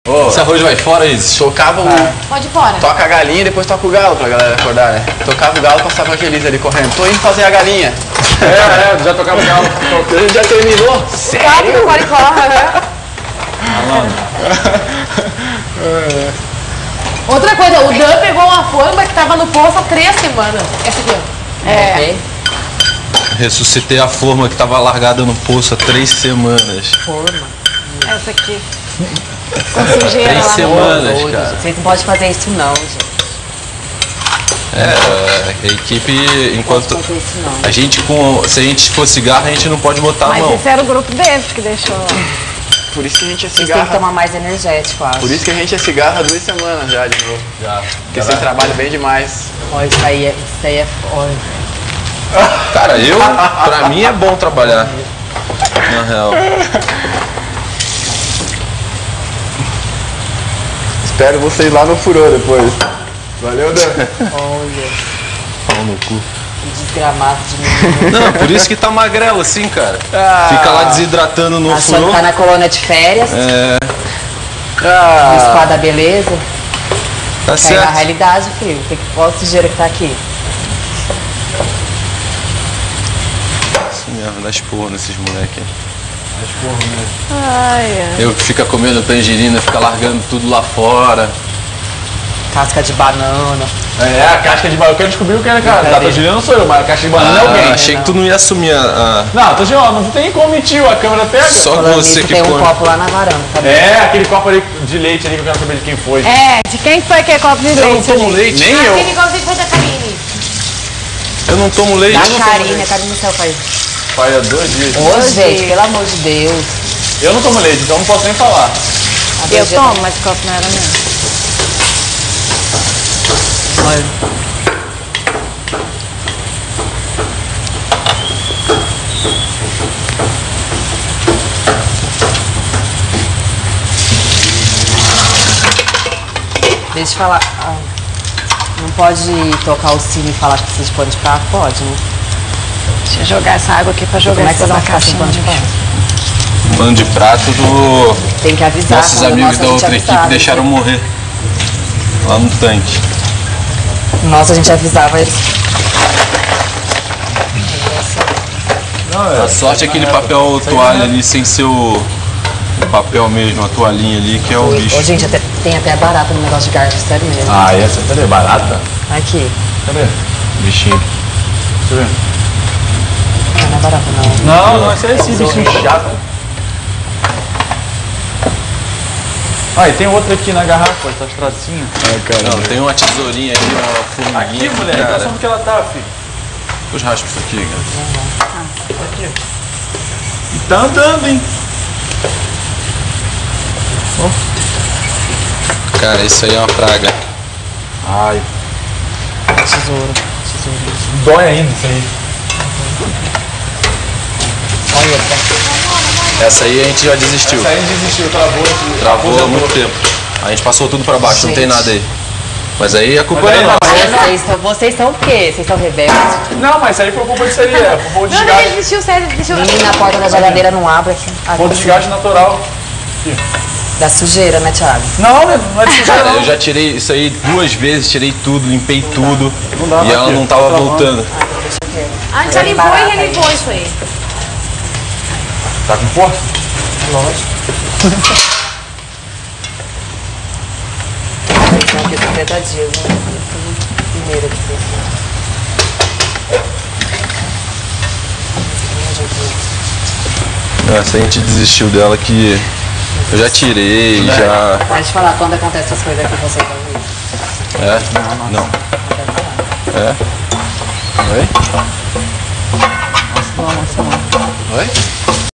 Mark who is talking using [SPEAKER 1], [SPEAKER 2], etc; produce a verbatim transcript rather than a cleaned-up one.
[SPEAKER 1] Oh, esse arroz vai fora, Isis?
[SPEAKER 2] Tocava o...
[SPEAKER 3] Ah. Pode ir fora.
[SPEAKER 2] Toca a galinha e depois toca o galo pra galera acordar, né? Tocava o galo e passava aqueles ali correndo. Tô indo fazer a galinha.
[SPEAKER 1] É, é, já tocava o galo.
[SPEAKER 2] A gente já terminou?
[SPEAKER 3] Sério? Corre, corre, né? Outra coisa, o Dan pegou uma forma que tava no poço há três semanas. Essa aqui, ó. É.
[SPEAKER 1] Ressuscitei a forma que tava largada no poço há três semanas.
[SPEAKER 4] Forma.
[SPEAKER 3] Essa aqui. Com sujeira
[SPEAKER 1] Três
[SPEAKER 3] lá
[SPEAKER 1] semanas,
[SPEAKER 4] Hoje,
[SPEAKER 1] cara.
[SPEAKER 4] vocês não podem fazer isso não, gente.
[SPEAKER 1] É, a equipe, enquanto...
[SPEAKER 4] Não pode fazer isso não.
[SPEAKER 1] A gente, com, se a gente for cigarro, a gente não pode botar a
[SPEAKER 3] Mas
[SPEAKER 1] mão.
[SPEAKER 3] esse era o grupo deles que deixou lá.
[SPEAKER 2] Por isso que a gente é
[SPEAKER 4] Vocês têm que
[SPEAKER 2] cigarra.
[SPEAKER 4] tomar mais energético, acho.
[SPEAKER 2] Por isso que a gente é cigarra há duas semanas já de novo.
[SPEAKER 1] Já.
[SPEAKER 2] Porque vocês trabalham bem demais.
[SPEAKER 4] Olha, isso aí é... Isso aí é olha.
[SPEAKER 1] Cara, eu, pra mim é bom trabalhar. Na real.
[SPEAKER 2] Espero vocês lá no furor depois. Valeu, Dan.
[SPEAKER 4] Olha.
[SPEAKER 1] Pau no cu.
[SPEAKER 4] Que desgramado de menino.
[SPEAKER 1] Não, por isso que tá magrelo assim, cara.
[SPEAKER 2] Ah.
[SPEAKER 1] Fica lá desidratando no
[SPEAKER 4] Achando que
[SPEAKER 1] furor.
[SPEAKER 4] tá na colônia de férias.
[SPEAKER 1] É,
[SPEAKER 4] No
[SPEAKER 2] Ah,
[SPEAKER 4] spa da beleza.
[SPEAKER 1] tá
[SPEAKER 4] Caiu na
[SPEAKER 1] certo.
[SPEAKER 4] realidade, filho. Tem que olha o sujeira que tá aqui.
[SPEAKER 1] Isso mesmo, dá esporro nesses moleques.
[SPEAKER 3] Ai, ai.
[SPEAKER 1] Eu que fica comendo tangerina, fica largando tudo lá fora.
[SPEAKER 4] Casca de banana.
[SPEAKER 5] É, a casca de banana. Eu quero descobrir o que é, né, cara? Da tangerina não sou eu, mas a casca de banana é
[SPEAKER 1] Ah,
[SPEAKER 5] alguém.
[SPEAKER 1] achei que tu não ia assumir a...
[SPEAKER 5] Não, tangerina não tem como mentir, a câmera pega.
[SPEAKER 1] a... Só
[SPEAKER 4] Falando
[SPEAKER 1] você
[SPEAKER 4] nisso,
[SPEAKER 1] que
[SPEAKER 4] tem um
[SPEAKER 1] come.
[SPEAKER 4] copo lá na varanda, tá bem?
[SPEAKER 5] É, aquele copo ali de leite ali que eu quero saber de quem foi.
[SPEAKER 3] É, de quem foi aquele copo de
[SPEAKER 1] Eu não
[SPEAKER 3] leite
[SPEAKER 1] tomo
[SPEAKER 3] ali?
[SPEAKER 1] leite.
[SPEAKER 5] Nem
[SPEAKER 3] Ah,
[SPEAKER 5] eu.
[SPEAKER 3] aquele copo foi da Karine.
[SPEAKER 1] Eu não tomo leite.
[SPEAKER 4] Da Karine, a Karine no céu faz.
[SPEAKER 5] Faz há dois dias.
[SPEAKER 4] Ô, gente, pelo amor de Deus.
[SPEAKER 5] Eu não tomo leite, então não posso nem falar.
[SPEAKER 4] A
[SPEAKER 3] Eu
[SPEAKER 4] dois dias-
[SPEAKER 3] tomo, mas o copo não era meu.
[SPEAKER 4] Olha. Deixa eu falar. ah, Não pode tocar o sino e falar que precisa de pano de prato? Pode, né?
[SPEAKER 3] Deixa eu jogar essa água aqui pra jogar
[SPEAKER 4] Como é que
[SPEAKER 3] essa
[SPEAKER 4] você
[SPEAKER 3] na
[SPEAKER 4] vai fazer
[SPEAKER 3] caixinha
[SPEAKER 4] pano de
[SPEAKER 3] de
[SPEAKER 4] prato?
[SPEAKER 1] Pano de prato do...
[SPEAKER 4] Tem que avisar.
[SPEAKER 1] Nossos
[SPEAKER 4] quando
[SPEAKER 1] amigos
[SPEAKER 4] nossa,
[SPEAKER 1] da
[SPEAKER 4] a gente
[SPEAKER 1] outra equipe
[SPEAKER 4] avisava.
[SPEAKER 1] deixaram morrer. Lá no tanque.
[SPEAKER 4] Nossa, a gente avisava eles.
[SPEAKER 1] A sorte é aquele papel toalha ali sem ser o, o papel mesmo, a toalhinha ali, que é o
[SPEAKER 4] Ô,
[SPEAKER 1] bicho.
[SPEAKER 4] gente, até, tem até barata no negócio de garfo, sério mesmo.
[SPEAKER 5] Ah, e essa cadê? Barata?
[SPEAKER 4] Aqui.
[SPEAKER 5] Cadê?
[SPEAKER 1] Bichinho.
[SPEAKER 5] Deixa eu ver.
[SPEAKER 4] Não, não é barata, não.
[SPEAKER 5] Não, não, esse é esse bichinho chato. Ah, e tem outro aqui na garrafa, essa tracinha.
[SPEAKER 1] Não, tem uma tesourinha ali, uma formiguinha.
[SPEAKER 5] Aqui, moleque, olha só onde que ela tá, filho.
[SPEAKER 1] Os raspas aqui, cara.
[SPEAKER 5] E tá andando, hein?
[SPEAKER 1] Cara, isso aí é uma praga.
[SPEAKER 5] Ai,
[SPEAKER 4] Tesouro. Tesouro.
[SPEAKER 5] dói ainda isso aí.
[SPEAKER 4] Olha, tá.
[SPEAKER 1] Essa aí a gente já desistiu.
[SPEAKER 5] Essa aí desistiu, travou.
[SPEAKER 1] Travou há muito tempo. A gente passou tudo pra baixo, não tem
[SPEAKER 4] Gente.
[SPEAKER 1] nada aí. Mas aí a culpa
[SPEAKER 5] Mas
[SPEAKER 1] é
[SPEAKER 5] aí
[SPEAKER 1] nossa.
[SPEAKER 4] Vocês estão, vocês são o quê? Vocês estão rebeldes?
[SPEAKER 5] Não, mas isso aí foi culpa de seria. Foi
[SPEAKER 3] Não, não,
[SPEAKER 5] desgaste.
[SPEAKER 3] ele desistiu, sério, desistiu.
[SPEAKER 4] Menina, a porta da geladeira não abre aqui.
[SPEAKER 5] Foi
[SPEAKER 4] aqui.
[SPEAKER 5] desgaste natural.
[SPEAKER 4] Da sujeira, né, Thiago?
[SPEAKER 5] Não, né? Não é de sujeira,
[SPEAKER 1] Cara,
[SPEAKER 5] não.
[SPEAKER 1] eu já tirei isso aí duas vezes, tirei tudo, limpei tudo.
[SPEAKER 5] Não dá,
[SPEAKER 1] E ela
[SPEAKER 5] aqui,
[SPEAKER 1] não tava
[SPEAKER 5] tá travando.
[SPEAKER 1] voltando.
[SPEAKER 3] A gente já limpou e relimpou isso aí.
[SPEAKER 5] Tá com força?
[SPEAKER 4] Então, aqui são verdadeiros, né? Primeira que você
[SPEAKER 1] Essa a gente desistiu dela que eu já tirei, já.
[SPEAKER 4] Pode falar, quando acontece essas coisas aqui, você vai ver.
[SPEAKER 1] É? Não. É? Oi? Oi?